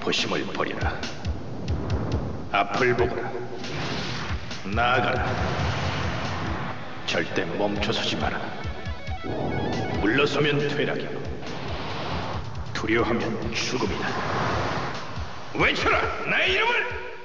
부심을 버리라. 앞을 보거라. 나아가라. 절대 멈춰서지 마라. 물러서면 퇴락이고 두려워하면 죽음이다. 외쳐라 나의 이름을!